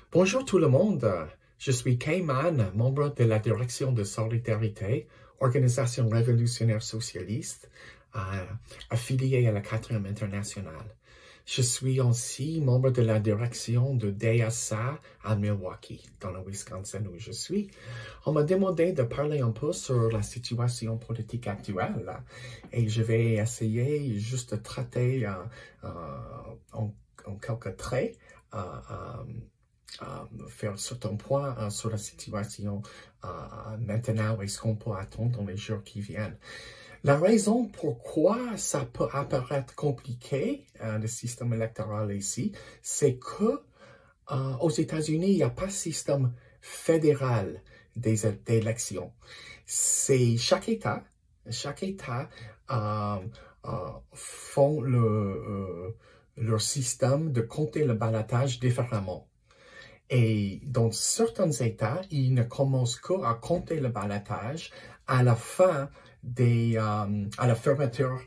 Bonjour tout le monde, je suis Kayman, membre de la Direction de Solidarité, organisation révolutionnaire socialiste, affiliée à la 4e internationale. Je suis aussi membre de la direction de DSA à Milwaukee, dans le Wisconsin où je suis. On m'a demandé de parler un peu sur la situation politique actuelle et je vais essayer juste de traiter en quelques traits faire certains points sur la situation maintenant et ce qu'on peut attendre dans les jours qui viennent. La raison pourquoi ça peut apparaître compliqué, le système électoral ici, c'est que aux États-Unis, il n'y a pas de système fédéral d'élections. C'est chaque État font leur système de compter le ballotage différemment. Et dans certains États, ils ne commencent qu'à compter le ballotage à la fin à la fermeture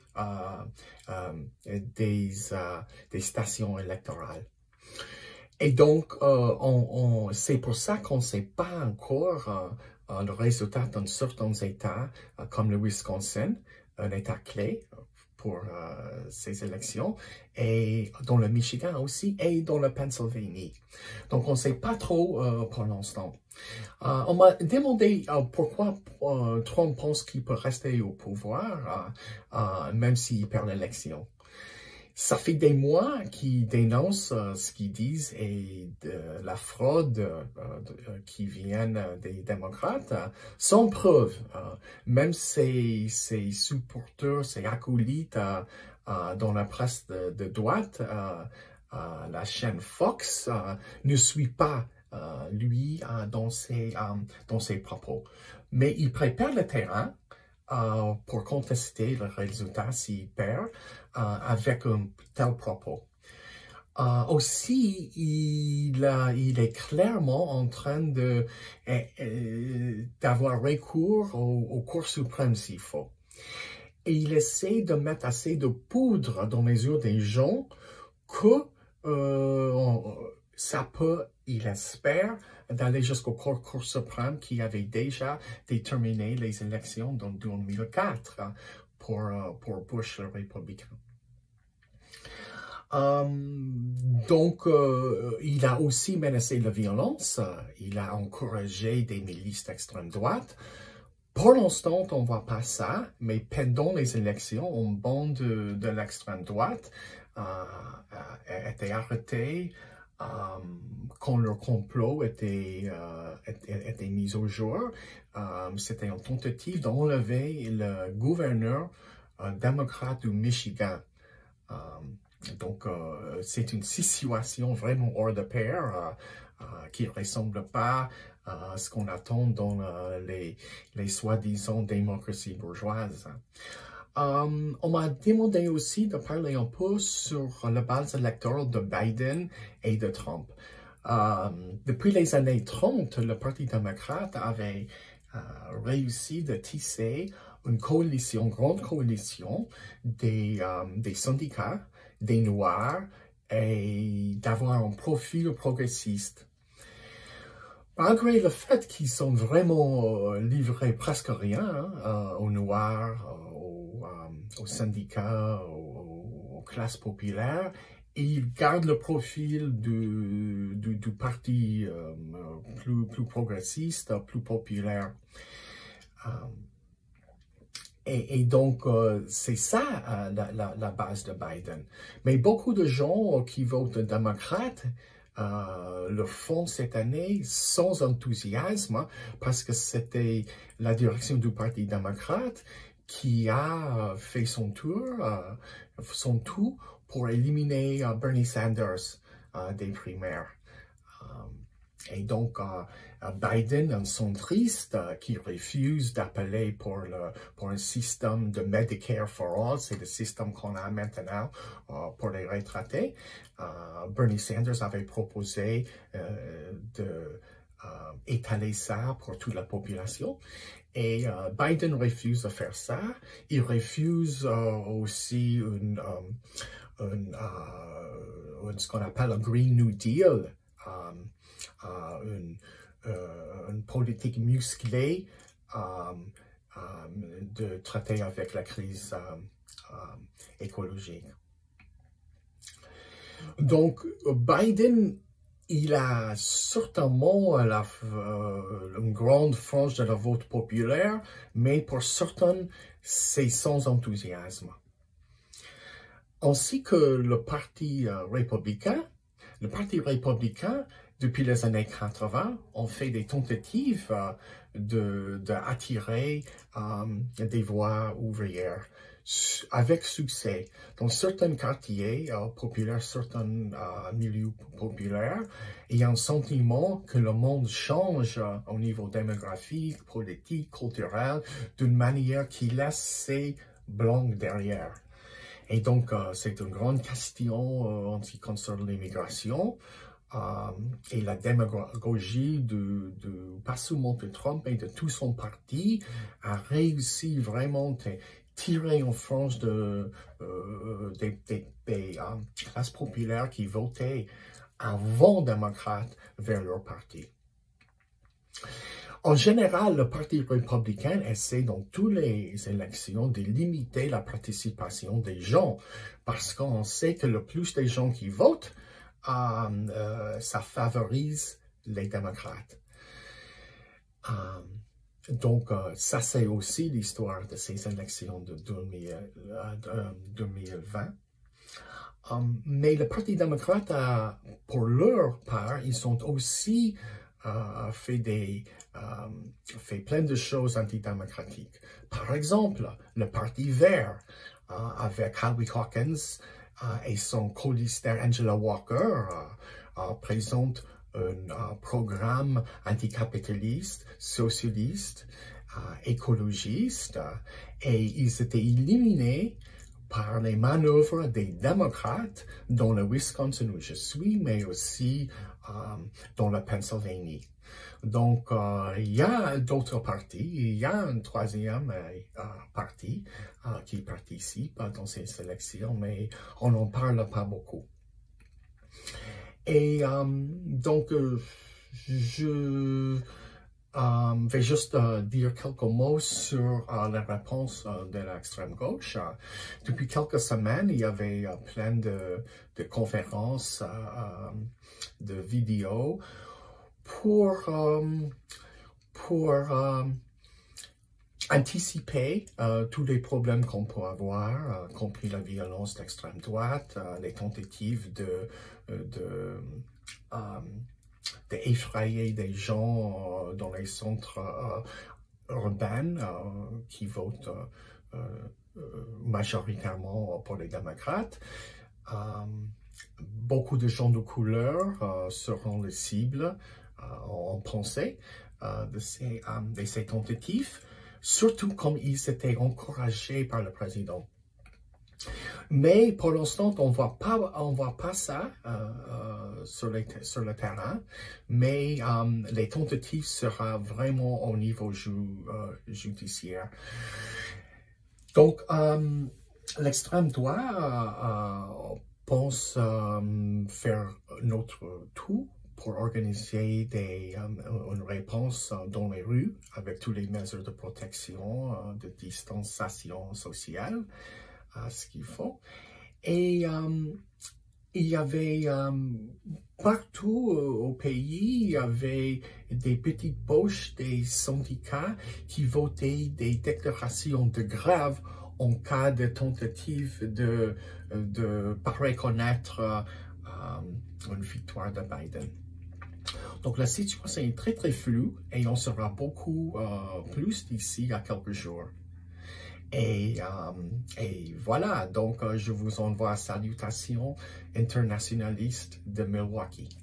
des stations électorales. Et donc, c'est pour ça qu'on ne sait pas encore le résultat dans certains États, comme le Wisconsin, un État clé pour ces élections, et dans le Michigan aussi, et dans la Pennsylvanie. Donc, on ne sait pas trop pour l'instant. On m'a demandé pourquoi Trump pense qu'il peut rester au pouvoir, même s'il perd l'élection. Ça fait des mois qu'ils dénoncent ce qu'ils disent et de la fraude qui vient des démocrates, sans preuve. Même ses supporters, ses acolytes dans la presse de droite, la chaîne Fox, ne suit pas lui dans ses propos. Mais il prépare le terrain pour contester le résultat s'il perd avec un tel propos. Aussi, il est clairement en train d'avoir recours au Cour suprême s'il faut. Et il essaie de mettre assez de poudre dans les yeux des gens que ça peut, il espère, d'aller jusqu'au Cour suprême qui avait déjà déterminé les élections dans 2004 pour Bush, le républicain. Donc, il a aussi menacé la violence, il a encouragé des milices d'extrême droite. Pour l'instant, on ne voit pas ça, mais pendant les élections, un bande de l'extrême droite a été arrêté quand leur complot était mis au jour. C'était une tentative d'enlever le gouverneur démocrate du Michigan. Donc, c'est une situation vraiment hors de pair qui ne ressemble pas à ce qu'on attend dans les soi-disant démocraties bourgeoises. On m'a demandé aussi de parler un peu sur la base électorale de Biden et de Trump. Depuis les années 30, le Parti démocrate avait réussi de tisser une coalition, grande coalition des syndicats, des Noirs et d'avoir un profil progressiste. Malgré le fait qu'ils sont vraiment livrés presque rien aux Noirs, aux syndicats, aux classes populaires, ils gardent le profil du parti plus progressiste, plus populaire. Et donc, c'est ça la base de Biden. Mais beaucoup de gens qui votent démocrate le font cette année sans enthousiasme parce que c'était la direction du Parti démocrate qui a fait son tout pour éliminer Bernie Sanders des primaires. Et donc, Biden, un centriste qui refuse d'appeler pour un système de Medicare for All, c'est le système qu'on a maintenant pour les retraités. Bernie Sanders avait proposé d'étaler ça pour toute la population. Et Biden refuse de faire ça. Il refuse aussi ce qu'on appelle un Green New Deal. une politique musclée de traiter avec la crise écologique. Donc, Biden, il a certainement une grande frange de la vote populaire, mais pour certains, c'est sans enthousiasme. Ainsi que le Parti républicain. Le Parti républicain, depuis les années 80, ont fait des tentatives d'attirer des voix ouvrières avec succès. Dans certains quartiers populaires, certains milieux populaires, il y a un sentiment que le monde change au niveau démographique, politique, culturel, d'une manière qui laisse ces blancs derrière. Et donc, c'est une grande question en ce qui concerne l'immigration et la démagogie pas seulement de Trump, mais de tout son parti a réussi vraiment à tirer en France des classes populaires qui votaient avant démocrate vers leur parti. En général, le Parti républicain essaie dans toutes les élections de limiter la participation des gens parce qu'on sait que le plus de gens qui votent, ça favorise les démocrates. Donc, ça c'est aussi l'histoire de ces élections de 2020. Mais le Parti démocrate, pour leur part, ils ont aussi fait plein de choses antidémocratiques. Par exemple, le Parti vert, avec Howie Hawkins et son colistaire Angela Walker, présente un programme anticapitaliste, socialiste, écologiste, et ils étaient éliminés par les manœuvres des démocrates dans le Wisconsin où je suis, mais aussi dans la Pennsylvanie. Donc, il y a d'autres partis, il y a un troisième parti qui participe dans ces élections, mais on n'en parle pas beaucoup. Et donc, je vais juste dire quelques mots sur la réponse de l'extrême gauche. Depuis quelques semaines, il y avait plein de conférences, de vidéos pour anticiper tous les problèmes qu'on peut avoir, compris la violence d'extrême droite, les tentatives d'effrayer des gens dans les centres urbains qui votent majoritairement pour les démocrates. Beaucoup de gens de couleur seront les cibles, on pensait, de ces tentatives, surtout comme ils étaient encouragés par le président. Mais pour l'instant, on voit pas ça sur le terrain, mais les tentatives seront vraiment au niveau judiciaire. Donc, l'extrême droite pense faire notre tout pour organiser une réponse dans les rues avec toutes les mesures de protection, de distanciation sociale, ce qu'il faut. Et il y avait partout au pays, il y avait des petites poches des syndicats qui votaient des déclarations de grève en cas de tentative de reconnaître une victoire de Biden. Donc la situation est très très floue et on saura beaucoup plus d'ici à quelques jours. Et voilà, donc je vous envoie salutations internationalistes de Milwaukee.